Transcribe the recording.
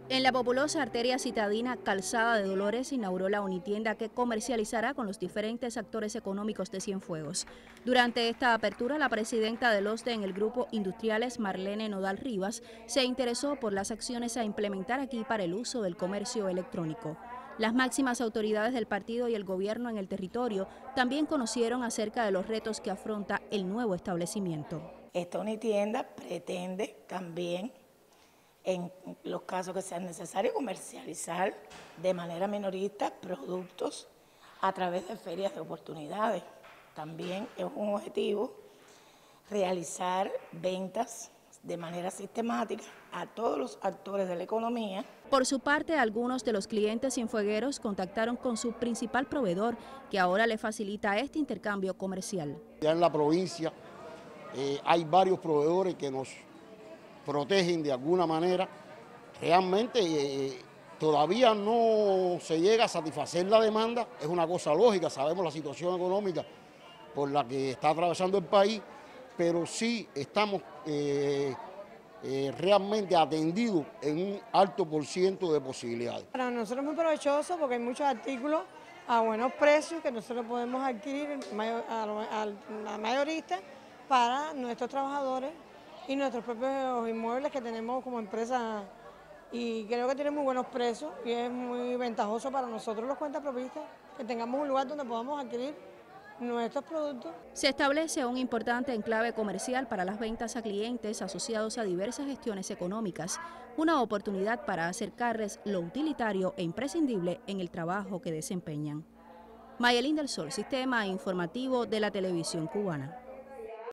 En la populosa arteria citadina Calzada de Dolores inauguró la unitienda que comercializará con los diferentes actores económicos de Cienfuegos. Durante esta apertura, la presidenta del OSDE en el grupo Industriales, Marlene Nodal Rivas, se interesó por las acciones a implementar aquí para el uso del comercio electrónico. Las máximas autoridades del partido y el gobierno en el territorio también conocieron acerca de los retos que afronta el nuevo establecimiento. Esta unitienda pretende también, en los casos que sean necesarios, comercializar de manera minorista productos a través de ferias de oportunidades. También es un objetivo realizar ventas de manera sistemática a todos los actores de la economía. Por su parte, algunos de los clientes cienfuegueros contactaron con su principal proveedor, que ahora le facilita este intercambio comercial. Ya en la provincia hay varios proveedores que nos protegen de alguna manera. Realmente todavía no se llega a satisfacer la demanda, es una cosa lógica, sabemos la situación económica por la que está atravesando el país, pero sí estamos realmente atendidos en un alto por ciento de posibilidades. Para nosotros es muy provechoso porque hay muchos artículos a buenos precios que nosotros podemos adquirir a mayoristas para nuestros trabajadores y nuestros propios inmuebles que tenemos como empresa, y creo que tiene muy buenos precios y es muy ventajoso para nosotros los cuentapropistas que tengamos un lugar donde podamos adquirir nuestros productos. Se establece un importante enclave comercial para las ventas a clientes asociados a diversas gestiones económicas, una oportunidad para acercarles lo utilitario e imprescindible en el trabajo que desempeñan. Mayelín del Sol, Sistema Informativo de la Televisión Cubana.